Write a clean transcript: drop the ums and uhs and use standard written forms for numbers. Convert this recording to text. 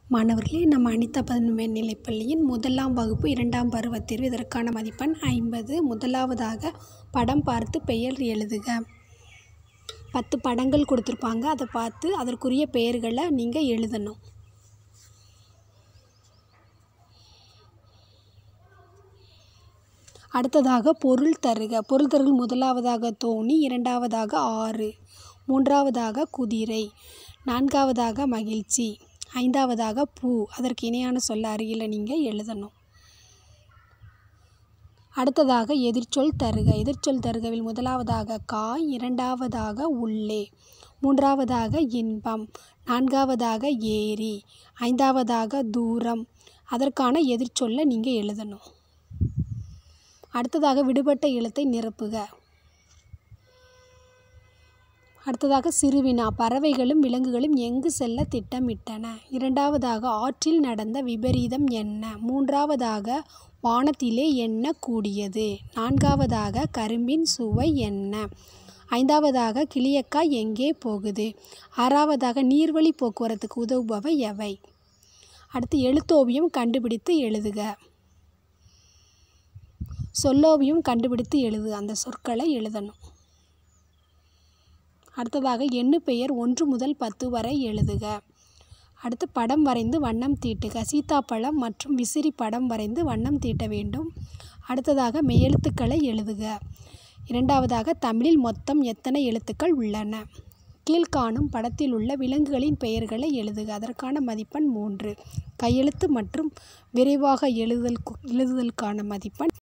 மாணவர்களே, நம்ம அனிதா மேல்நிலைப்பள்ளியின் 1ஆம் வகுப்பு 2ஆம் பருவத் தேர்வு. இதற்கான மதிப்பெண் 50. முதலாவதாக படம் பார்த்து பெயர் எழுதுக. 10 படங்கள் கொடுத்துருப்பாங்க. அதை பார்த்து அதற்குரிய பெயர்களை நீங்கள் எழுதணும். அடுத்ததாக பொருள் தருக. பொருள் தருகள் முதலாவதாக தோணி, இரண்டாவதாக ஆறு, மூன்றாவதாக குதிரை, நான்காவதாக மகிழ்ச்சி, ஐந்தாவதாக பூ. அதற்கு இணையான சொல்ல அருகில் நீங்கள் எழுதணும். அடுத்ததாக எதிர்ச்சொல் தருக. எதிர்ச்சொல் தருகவில் முதலாவதாக காய், இரண்டாவதாக உள்ளே, மூன்றாவதாக இன்பம், நான்காவதாக ஏரி, ஐந்தாவதாக தூரம். அதற்கான எதிர்ச்சொல்லை நீங்கள் எழுதணும். அடுத்ததாக விடுபட்ட எழுத்தை நிரப்புக. அடுத்ததாக சிறுவினா. பறவைகளும் விலங்குகளும் எங்கு செல்ல திட்டமிட்டன. இரண்டாவதாக ஆற்றில் நடந்த விபரீதம் என்ன. மூன்றாவதாக வானத்திலே என்ன கூடியது. நான்காவதாக கரும்பின் சுவை என்ன. ஐந்தாவதாக கிளியக்காய் எங்கே போகுது. ஆறாவதாக நீர்வழி போக்குவரத்துக்கு உதவுபவை எவை. அடுத்து எழுத்தோவியம் கண்டுபிடித்து எழுதுக. சொல்லோவியம் கண்டுபிடித்து எழுது. அந்த சொற்களை எழுதணும். அடுத்ததாக எண்ணு பெயர் 1 முதல் 10 வரை எழுதுக. அடுத்து படம் வரைந்து வண்ணம் தீட்டுக. சீத்தாப்பழம் மற்றும் விசிறி படம் வரைந்து வண்ணம் தீட்ட வேண்டும். அடுத்ததாக மெய்யெழுத்துக்களை எழுதுக. இரண்டாவதாக தமிழில் மொத்தம் எத்தனை எழுத்துக்கள் உள்ளன. கீழ்காணும் படத்தில் உள்ள விலங்குகளின் பெயர்களை எழுதுக. அதற்கான மதிப்பெண் 3. கையெழுத்து மற்றும் விரைவாக எழுதுதலுக்கான மதிப்பெண்